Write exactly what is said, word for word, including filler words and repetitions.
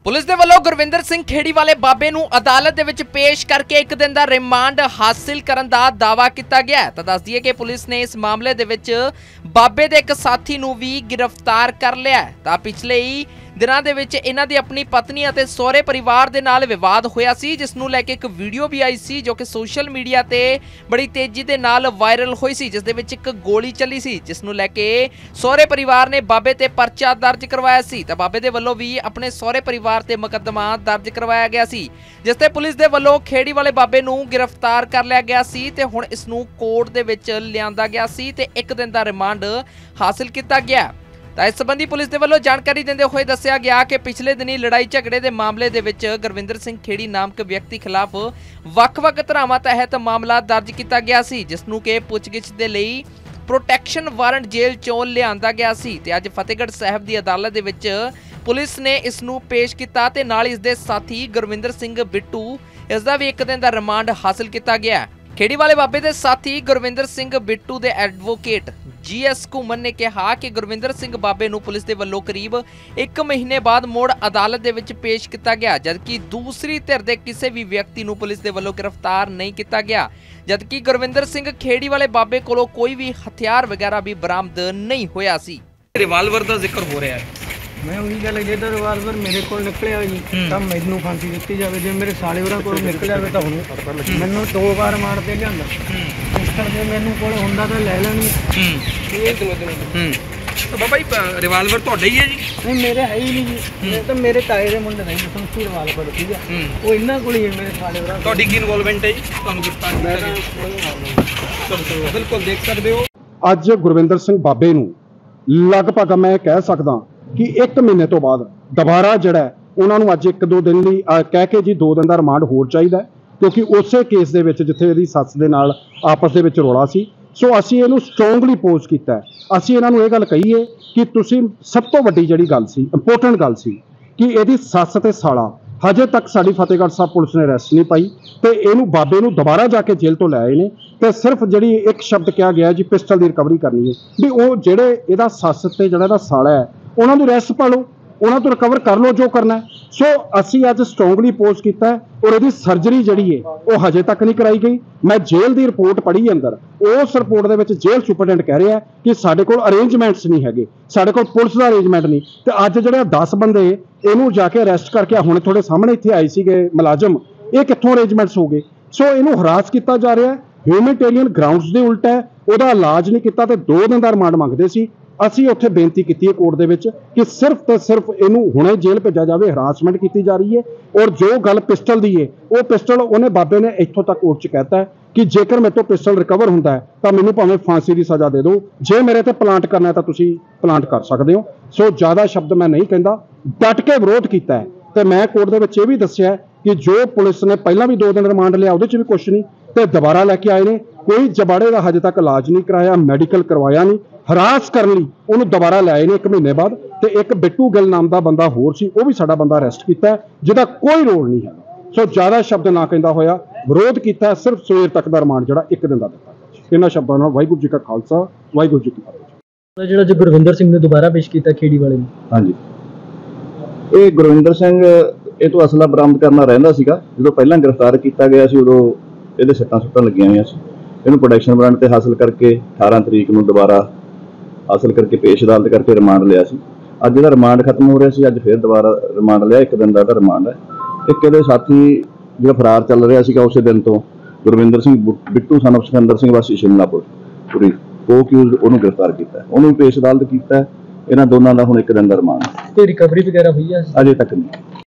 Police दे वल्लों गुरविंदर सिंह खेड़ी वाले बाबे नूं अदालत दे विच पेश करके एक दिन दा रिमांड हासिल करन दा दावा किया गया। तो दस दिए कि पुलिस ने इस मामले दे विच बाबे दे एक साथी नूं भी गिरफ्तार कर लिया। तो पिछले ही दिनां दे विच इन्हां दी अपनी पत्नी अते सहुरे परिवार दे नाल विवाद होया सी, जिस नूं लैके एक वीडियो भी आई सी जो कि सोशल मीडिया ते बड़ी तेजी दे नाल वायरल होई सी, जिस दे विच एक गोली चली सी, जिस नूं लैके सहुरे परिवार ने बाबे ते परचा दर्ज करवाया सी। तो बाबे दे वल्लों भी अपने सहुरे परिवार ते मुकदमा दर्ज करवाया गया सी, जिस ते पुलिस दे वल्लों खेड़ी वाले बाबे नूं गिरफ्तार कर लिया गया सी ते हुण इस नूं कोर्ट दे विच लिआंदा गया सी ते एक दिन दा रिमांड हासिल किया गया। तो इस संबंधी पुलिस के वल्लों जानकारी देंदे हुए दस्सिया गया कि पिछले दिनी लड़ाई झगड़े के मामले दे विच गुरविंदर सिंह खेड़ी नामक व्यक्ति खिलाफ वख-वख धरावां तहत मामला दर्ज किया गया सी, जिस नूं कि पुछगिछ दे लई प्रोटैक्शन वारंट जेल चों लिआंदा गया सी। ते अज फतेहगढ़ साहिब की अदालत दे विच पुलिस ने इस नूं पेश किया ते नाल इस दे साथी गुरविंदर सिंह बिट्टू इसदा भी एक दिन दा रिमांड हासिल किया गया। खेड़ी वाले बाबे दे साथी गुरविंदर सिंह बिट्टू दे एडवोकेट जी एस घूमन ने कहा कि गुरविंदर सिंह बाबे नूं पुलिस दे वल्लों करीब एक महीने बाद मुड़ अदालत दे विच पेश किया गया, जबकि दूसरी धिर दे किसी भी व्यक्ति नूं पुलिस दे वल्लों गिरफ्तार नहीं किया गया, जबकि गुरविंदर सिंह खेड़ी वाले बाबे कोलों कोई भी हथियार वगैरह भी बरामद नहीं होया सी। रिवाल्वर का जिक्र हो रहा है, मैं वही गल जे रिवाल्वर मेरे को निकलिया जी तो मैनू फांसी दी जाए, जो मेरे साले होरां कोल निकल जाए तो हूँ मैनू दो बार मार के लिया इस करके मैनू कोल हुंदा तो ले लैनी। तो बाबा जी रिवाल्वर तुहाडा ही है जी? नहीं मेरे है ही नहीं जी, मैं तो मेरे ताए दे मुंडे नहीं संसी रिवाल्वर ठीक है वो इन्हां कोल ही है मेरे साले होरां। तुहाडी की इन्वॉल्वमेंट है जी तुहानू गिरफ्तार किया? बिल्कुल देख सकते हो अज गुरविंदर सिंह बाबे नूं लगभग मैं कह सकदा कि एक महीने तो बाद दोबारा जिहड़ा उन्होंने अज एक दो दिन लई कह के जी दो दिन का रिमांड होर चाहिए, क्योंकि उस केस दे विच जिथे इहदी सੱਸ दे नाल आपस दे विच रौला सी। सो असीं इहनूं स्ट्रोंगली पोज कीता है। असीं इन्हां नूं इह गल कही है कि तुसीं सब तो वड्डी जिहड़ी गल सी इंपोर्टेंट गल सी कि इहदी सੱਸ ते साला हजे तक साडी फतेहगढ़ साहब पुलिस ने अरैसट नहीं पाई ते इहनूं बाबे नूं दोबारा जाके जेल तो लै आए ने ते सिर्फ जिहड़ी एक शब्द कहा गया जी पिस्टल की रिकवरी करनी है भी वो जिहड़े इहदा सੱਸ ते जिहड़ा इहदा साला है उन्होंने अरैसट पा लो, उन्होंने तो रिकवर कर लो जो करना है। सो असी अज स्ट्रोंगली पोज किया है और यदि सर्जरी जी है वो हजे तक नहीं कराई गई। मैं जेल की रिपोर्ट पढ़ी अंदर, उस रिपोर्ट के विच जेल सुपरडेंट कह रहा है कि साडे कोल अरेंजमेंट्स नहीं है, साडे कोल पुलिस का अरेंजमेंट नहीं। तो अज जो दस बंदे इनू जाके अरैसट करके हुणे थोड़े सामने इत्थे आए सीगे मुलाजम, ये कित्थों अरेंजमेंट्स हो गए? सो इनू हरास किया जा रहा है, ह्यूमैनिटेरियन ग्राउंड्स के उल्टा है, वह इलाज नहीं किया तो दो दिन का रिमांड मंगते सी। असी उत्थे बेनती की है कोर्ट दे विच कि सिर्फ तो सिर्फ इनू हुणे जेल भेजा जाए, हरासमेंट की जा रही है। और जो गल पिस्टल दी है वो पिस्टल उन्हें बाबे ने इत्थों तक कोर्ट च कहता है कि जेकर मेरे तो पिस्टल रिकवर होंदा है तो मैनू भावें फांसी की सज़ा दे दो, जे मेरे ते प्लांट करना है तो तुसीं प्लांट कर सकते हो। सो ज़्यादा शब्द मैं नहीं कहता, डट के विरोध किया है। तो मैं कोर्ट दे विच ये भी दस्सिया कि जो पुलिस ने पहला भी दो दिन रिमांड लिया उहदे च भी कुछ नहीं, तो दोबारा लैके आए ने कोई जबाड़े का हजे तक इलाज नहीं कराया, मैडिकल करवाया नहीं, हरास करने उन्होंने दोबारा लाए ने एक महीने बाद। तो एक बिट्टू गिल नाम का बंदा होर सी, वो भी साडा बंदा अरैसट किया जिहदा कोई रोल नहीं है। सो ज़्यादा शब्द ना कहता होया विरोध किया, सिर्फ सवेर तक का रिमांड जिहड़ा एक दिन का दिता। इन्हां शब्दों नाल वाहिगुरू जी का खालसा वाहिगुरू जी की फतेह। जिहड़ा जो गुरविंदर सिंह ने दोबारा पेश किया खेड़ी वाले ने, हाँ जी ये गुरविंदर सिंह ये तो असला बरामद करना रहिंदा सीगा, जो पहला गिरफ्तार किया गया सी उदों इहदे सट्टां सुट्टां लगियां होईयां सी। इहनूं प्रोडक्शन वारंट ते हासिल करके अठारह तरीक नूं दोबारा हासिल करके पेश अदालत करके रिमांड लिया सी। अज इहदा रिमांड खत्म हो रहा सी, अज फिर दोबारा रिमांड लिया, एक दिन का इहदा रिमांड है। एक इहदे साथी जो फरार चल रहा सीगा उस दिन तो गुरविंदर सिंह बिट्टू सन ऑफ सिकंदर सिंह वासी शिमलापुर पूरी को अक्यूज़ उन्होंने गिरफ्तार किया, उन्होंने पेश अदालत किया। इन्हां दोनों का हुण एक दिन का रिमांड। कोई रिकवरी वगैरह हुई है? अजे तक नहीं।